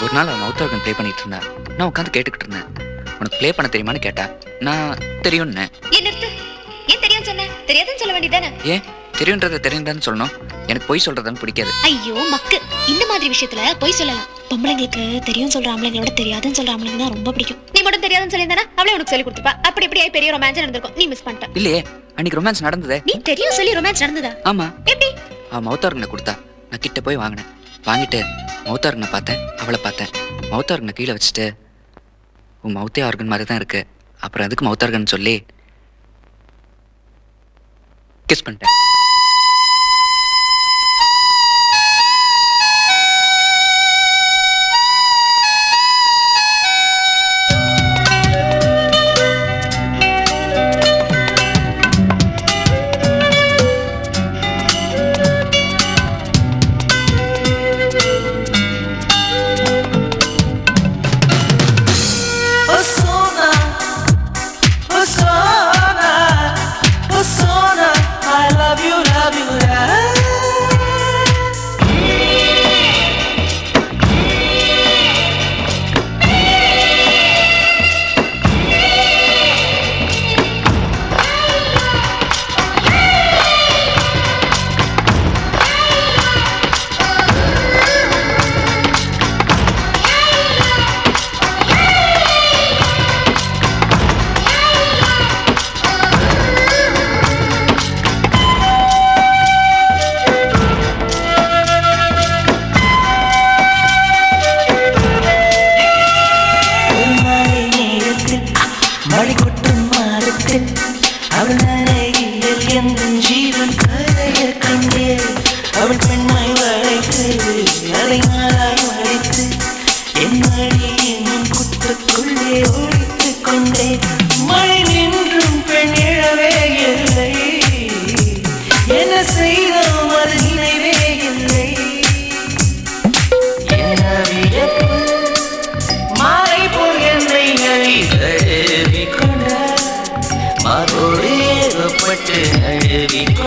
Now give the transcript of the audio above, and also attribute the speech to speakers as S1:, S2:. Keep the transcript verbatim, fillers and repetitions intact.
S1: ஒரு நாள் அவன் மவுத் ஆர்கன் ப்ளே பண்ணிட்டு இருந்தா. நான் உட்காந்து கேட்டுக்கிட்டு இருந்தேன். உனக்கு ப்ளே பண்ண தெரியுமான்னு கேட்டா. நான் தெரியும்னு.
S2: ஏன் நிறுத்து? ஏன் தெரியும் சொன்ன? தெரியாதுன்னு சொல்ல வேண்டியதானே?
S1: ஏன் தெரியுன்றதை தெரியுதான்னு சொல்லணும்? எனக்கு பொய் சொல்றதுன்னு பிடிக்காது.
S2: ஐயோ மக்கு, இந்த மாதிரி விஷயத்துல பொய் சொல்லலாம். பொம்பளைங்களுக்கு தெரியும் சொல்ற ஆம்பளைங்களோட தெரியாதுன்னு சொல்ற ஆம்பளைங்க தான் ரொம்ப பிடிக்கும். நீ மட்டும் தெரியாதுன்னு சொல்லியிருந்தானா அவளே உனக்கு சொல்லி கொடுத்துப்பா. அப்படி இப்படி பெரிய ரொமான்ஸ் நடந்திருக்கும். நீ மிஸ் பண்ணிட்ட.
S1: இல்லையே, அன்னைக்கு ரொமான்ஸ் நடந்ததே.
S2: நீ தெரியும் சொல்லி ரொமான்ஸ் நடந்ததா?
S1: ஆமா.
S2: எப்படி?
S1: அவன் மவுத் ஆர்கனை கொடுத்தா. நான் கிட்ட போய் வாங்கினேன். வாங்கிட்டு மவுத் ஆர்கனை பார்த்தேன், அவளை பார்த்தேன். மவுத் ஆர்கனை கீழே வச்சுட்டு உன் மவுத்தே ஆர்கன் மாதிரி தான் இருக்கு, அப்புறம் அதுக்கு மவுத் ஆர்கன் சொல்லி கிஸ் பண்ணிட்டேன்.
S3: மாறோடு ஏகப்பட்டு அழுவி